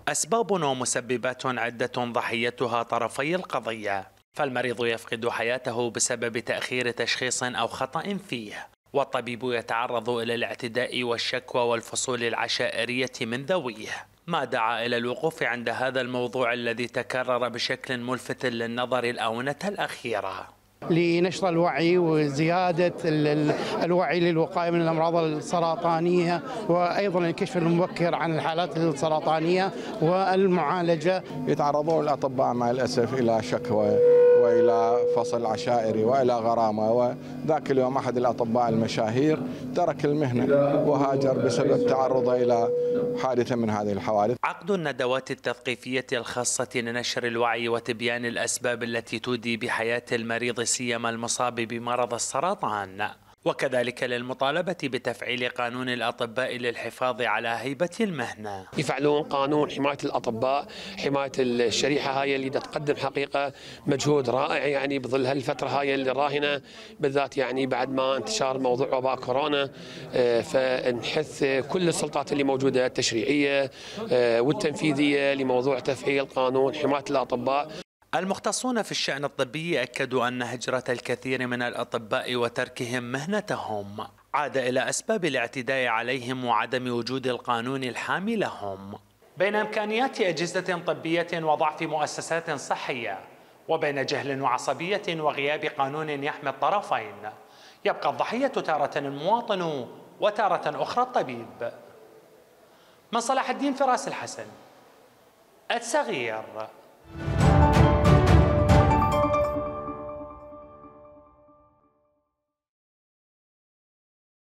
أسباب ومسببات عدة ضحيتها طرفي القضية، فالمريض يفقد حياته بسبب تأخير تشخيص أو خطأ فيه، والطبيب يتعرض إلى الاعتداء والشكوى والفصول العشائرية من ذويه، ما دعا إلى الوقوف عند هذا الموضوع الذي تكرر بشكل ملفت للنظر الآونة الأخيرة. لنشر الوعي وزيادة الوعي للوقاية من الأمراض السرطانية، وأيضا الكشف المبكر عن الحالات السرطانية والمعالجة. يتعرضون الأطباء مع الأسف إلى شكوى وإلى فصل عشائري وإلى غرامة، وذاك اليوم أحد الأطباء المشاهير ترك المهنة وهاجر بسبب تعرضه إلى حادثة من هذه الحوادث. عقد الندوات التثقيفية الخاصة لنشر الوعي وتبيان الأسباب التي تودي بحياة المريض سيما المصاب بمرض السرطان، وكذلك للمطالبة بتفعيل قانون الأطباء للحفاظ على هيبة المهنة. يفعلون قانون حماية الأطباء، حماية الشريحة هاي اللي تقدم حقيقة مجهود رائع يعني بظل هالفترة هاي اللي راهنة بالذات يعني بعد ما انتشار موضوع وباء كورونا. فنحث كل السلطات اللي موجودة التشريعية والتنفيذية لموضوع تفعيل قانون حماية الأطباء. المختصون في الشأن الطبي أكدوا أن هجرة الكثير من الأطباء وتركهم مهنتهم عاد إلى أسباب الاعتداء عليهم وعدم وجود القانون الحامي لهم. بين إمكانيات أجهزة طبية وضعف مؤسسات صحية، وبين جهل وعصبية وغياب قانون يحمي الطرفين، يبقى الضحية تارة المواطن وتارة أخرى الطبيب. من صلاح الدين فراس الحسن، الصغير.